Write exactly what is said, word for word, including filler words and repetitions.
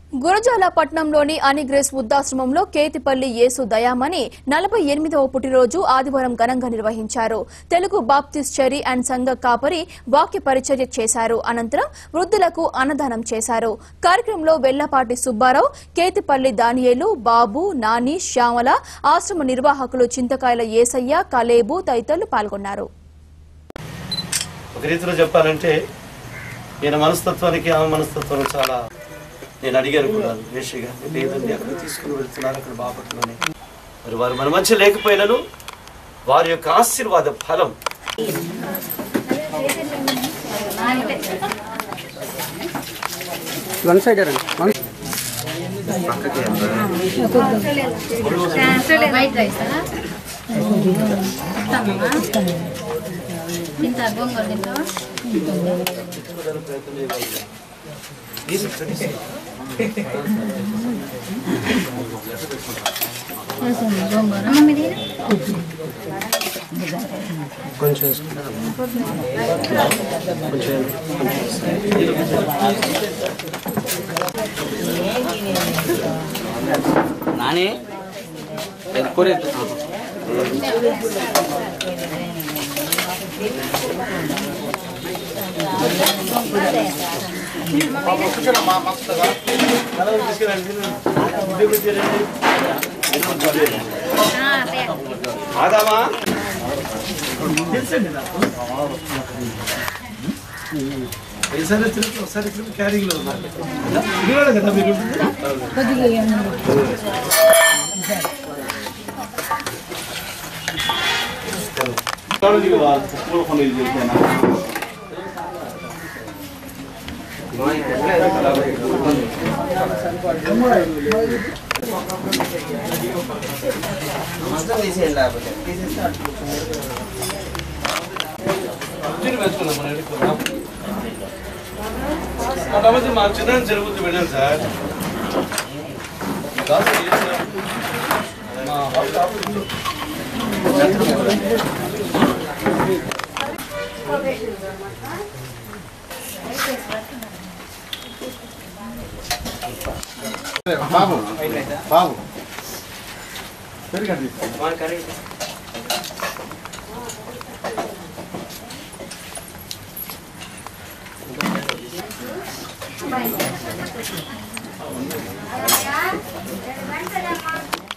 గురజాల పట్టణంలోని అనిగ్రేస్ వృద్ధాశ్రమంలో కేతిపల్లి యేసు దయామణి నలభై ఎనిమిదవ పుట్టినరోజు ఆదివారం ఘనంగా నిర్వహించారు. తెలుగు బాప్టిస్ట్ చర్చి అండ్ సంఘ కాపరి వాక్య పరిచర్య చేశారు. అనంతరం వృద్ధులకు అన్నదానం చేశారు. కార్యక్రమంలో వెల్లపాటి సుబ్బారావు, కేతిపల్లి దానియేలు, బాబు, నాని, శ్యామల, ఆశ్రమ నిర్వాహకులు చింతకాయల యేసయ్య, కలేబు తదితరులు పాల్గొన్నారు. ఒక రీతిలో చెప్పాలంటే ఈయన మనస్తత్వానికి ఆమె మనస్తత్వం చాలా నేను అడిగాను కూడా వేషగా లేదండి అక్కడ తీసుకుని వెళ్తున్నారు అక్కడ బాపట్లోనే మరి వారు మన మధ్య లేకపోయినను వారి యొక్క ఆశీర్వాద ఫలం వన్ సైడ్ కొంచెం నాని కూర ఆదామా ఈసారి వచ్చినప్పుడు ఒకసారి క్యారింగ్ లో ఉన్నారు కదా మీరు మా చిన్న జరుగుతూ వెళ్ళాను సార్ బాబు బాబు పెరిగండి Bye.